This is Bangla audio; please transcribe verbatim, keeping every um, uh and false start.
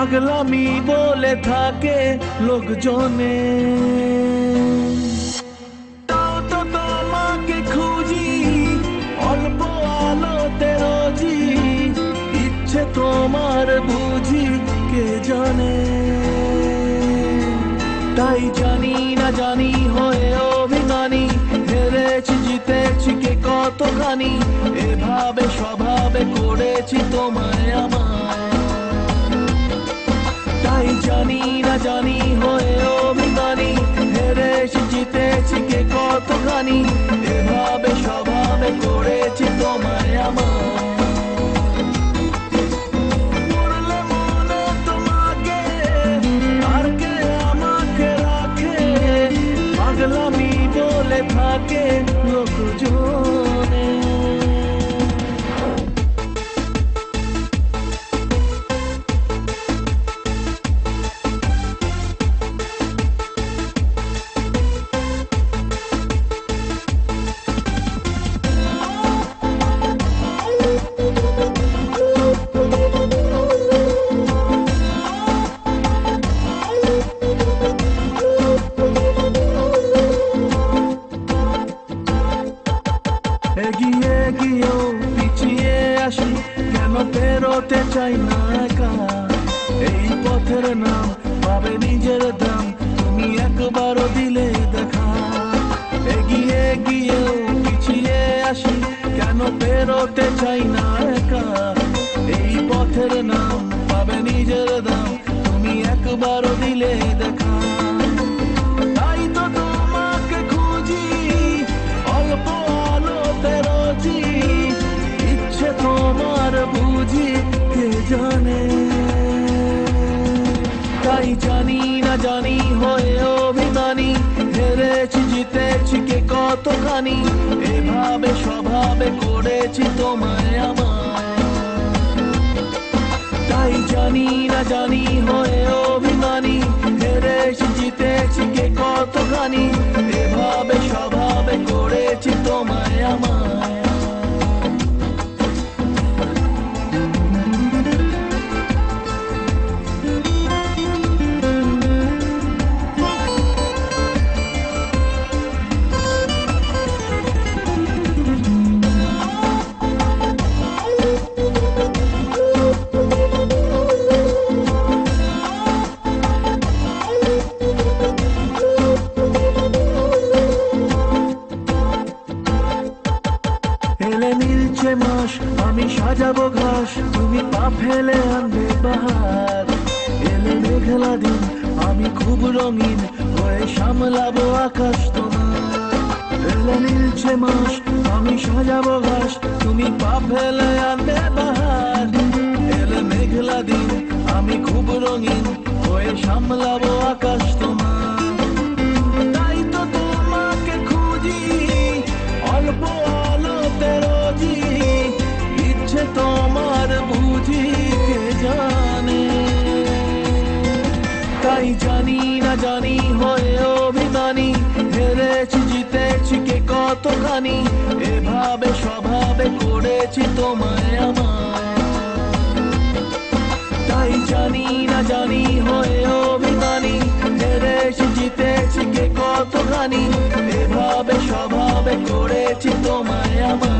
পাগলামি বলে থাকে লোকজনে। তাও তো তোমাকে খুঁজি অল্প আলোতে রোজি, ইচ্ছে তোমার বুঝি কে জানে। তাই জানি না জানি হয়ে অভিমানী, হেরেছি জিতেছি কে কতখানি, এভাবে স্বভাবে করেছি তোমায় আমায়। তাই জানি না জানি হয়ে অভিমানী, হেরেছি জিতেছি কে কতখানি, এভাবে স্বভাবে করেছি তোমায় আমায়। পড়লে মনে তোমাকে আর কে আমাকে রাখে, পাগলামি বলে থাকে লোকজনে। এগিয়ে গিয়েও পিছিয়ে আসি, কেন পেরোতে চাই না একা। এই পথের নাম পাবে নিজের দাম, তুমি একবারও দিলে দেখা। এগিয়ে গিয়েও পিছিয়ে আসি, কেন পেরোতে চাই না একা। এই পথের নাম পাবে নিজের দাম, তুমি একবারও দিলে দেখা। তাই তো তোমাকে খুঁজি অল্প আলোতে রোজি, ইচ্ছে তোমার বুঝি কে জানে। তাই জানি না জানি হয়ে অভিমানী, হেরেছি জিতেছি কে কতখানি, এভাবে স্বভাবে করেছি তোমায় আমায়। তাই জানি না জানি হয়ে অভিমানী, হেরেছি জিতেছি কে কতখানি, এভাবে স্বভাবে করেছি তোমায় আমায়। এলে মিলছে মাস আমি সাজাবো ঘাস, তুমি পা ফেলে আনবে বাহার। এলে মেঘলা দিন আমি খুব রঙিন হয়ে সামলাবো আকাশ তোমার। এলে মিলছে মাস আমি সাজাবো ঘাস, তুমি পা ফেলে আনবে বাহার। এলে মেঘলা দিন আমি খুব রঙিন হয়ে সামলাবো আকাশ তোমার। তাই তো তোমাকে খুঁজি অল্প আলোতে রোজি, ইচ্ছে তোমার বুঝি কে জানে। তাই জানি না জানি হয়ে অভিমানী, হেরেছি জিতেছি কে কতখানি, এভাবে স্বভাবে করেছি তোমায় আমায়। তাই জানি না জানি হয়ে অভিমানী, হেরেছি জিতেছি কে কতখানি, এভাবে স্বভাবে করেছি তোমায় আমায়।